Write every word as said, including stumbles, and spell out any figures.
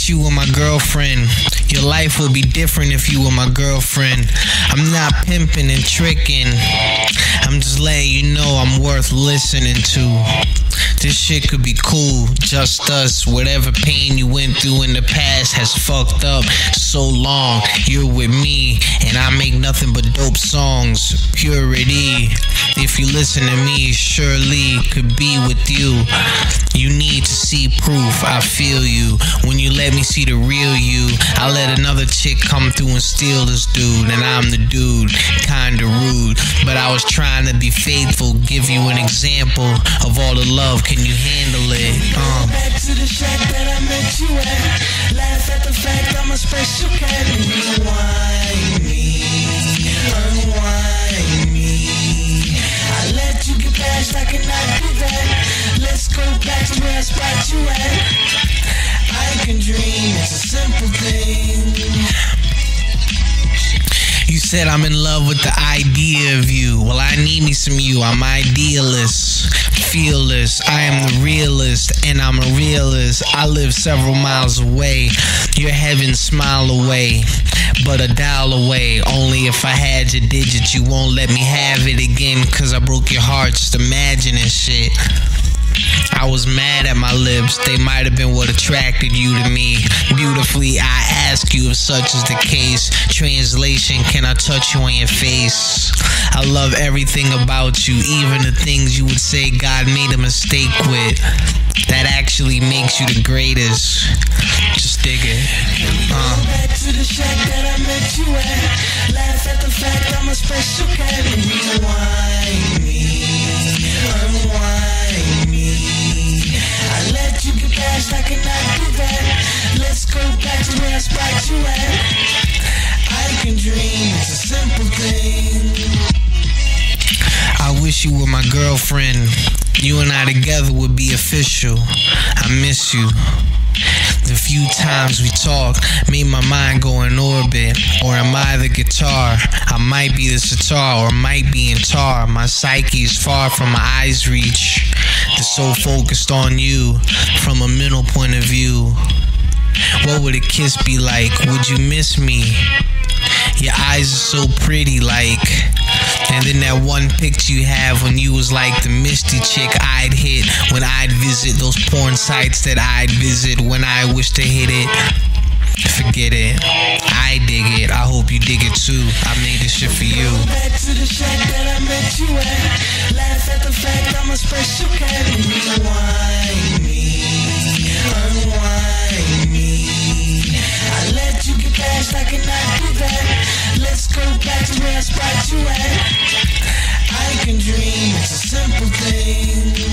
wish you were my girlfriend. Your life would be different if you were my girlfriend. I'm not pimping and tricking. I'm just letting you know I'm worth listening to. This shit could be cool, just us. Whatever pain you went through in the past has fucked up so long. You're with me, and I make nothing but dope songs. Purity. If you listen to me, surely could be with you. You need to see proof, I feel you. When you let me see the real you, I let another chick come through and steal this dude. And I'm the dude, kinda rude, but I was trying to be faithful. Give you an example of all the love, can you handle it? Uh. Back to the shack that I met you at. Laugh at the fact I'm a special cat. Rewind me, unwind me. I let you get past, I cannot do that. Let's go back to where I spot you at. I can dream, it's a simple thing. You said I'm in love with the idea of you. Well, I need me some you. I'm idealist, fearless. I am the realist, and I'm a realist. I live several miles away. You're heaven's smile away, but a dial away. Only if I had your digits, you won't let me have it again, cause I broke your heart just imagining shit. I was mad at my lips, they might have been what attracted you to me. Beautifully, I ask you if such is the case. Translation, can I touch you on your face? I love everything about you, even the things you would say God made a mistake with. That actually makes you the greatest. Just dig it. Uh. Back to the shack that I met you at. Laugh at the fact I'm a special cat. Rewind me, unwind me. I let you get past, I cannot do that. Let's go back to where I spot you at. I can dream, it's a simple thing. I wish you were my girlfriend. You and I together would be official. I miss you. The few times we talk made my mind go in orbit. Or am I the guitar? I might be the sitar, or might be in tar. My psyche is far from my eyes' reach. They're so focused on you from a mental point of view. What would a kiss be like? Would you miss me? Your eyes are so pretty, like. And then that one picture you have when you was like the misty chick I'd hit when I'd visit those porn sites that I'd visit when I wish to hit it. Forget it. I dig it. I hope you dig it too. I made this shit for you. Back to the shack that I met you at. Laugh at the fact I'm a special cat. Rewind me, unwind me. I let you get past, I cannot do that. Let's go back to where I spot you at. I can dream, it's a simple thing.